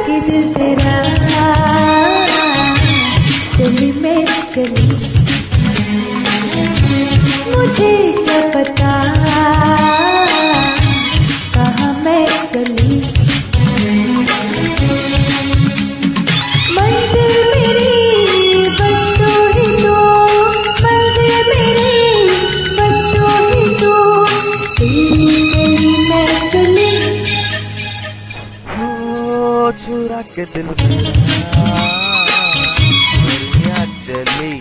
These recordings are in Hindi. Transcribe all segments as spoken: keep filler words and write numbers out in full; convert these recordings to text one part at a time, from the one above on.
के दिल तेरा चली मैं चली, मुझे क्या पता कहाँ मैं चली। मंजिल मेरी बस तू ही तू, मंजिल मेरी बस तू ही तू, तेरी तेरी मैं चली। ओ चुरा के दिल मेरा चली,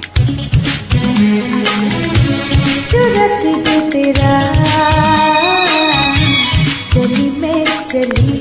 चुरा के दिल तेरा चली मैं चली।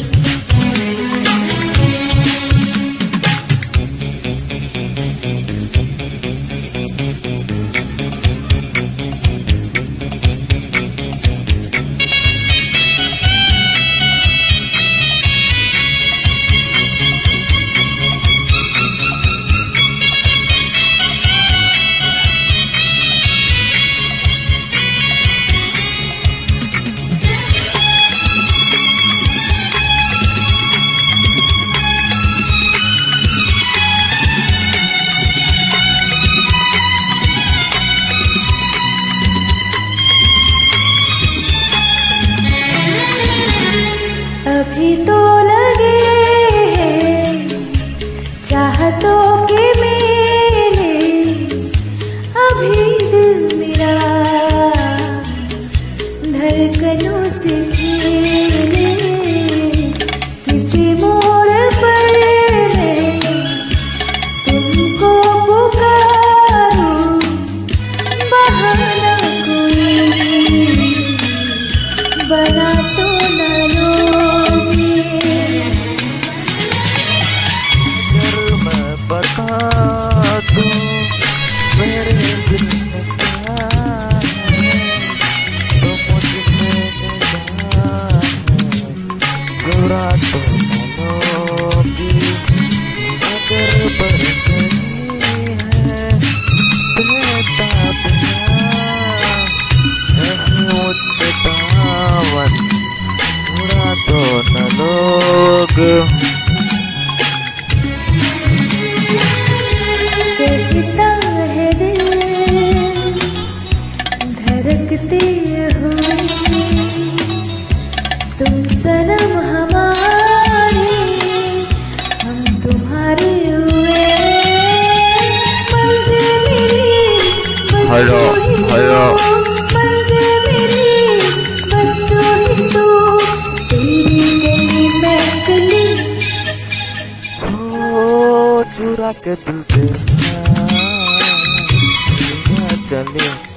अभी तो लगे हैं चाहतों के मेले, अभी दिल मेरा धड़कनों से खेले। किसी मोड़ पर मैं तुमको पुकारूं, बहाना कोई बना तो न लो। बता दूं मेरे दिल में क्या है, तो मुझसे निगाह बुरा तो मनोगी, अगर बढ़ गई है बेटा बिना मुझसे दावन, बुरा तो न लोग। कहता है दिल धड़कते हुए, तुम सनम हमारे हम तुम्हारे हुए। मंजिल मेरी बस तू ही तू, मंजिल मेरी बस तू ही तू, तेरी तेरी मैं चली। ओ चुरा के दिल तेरा चली।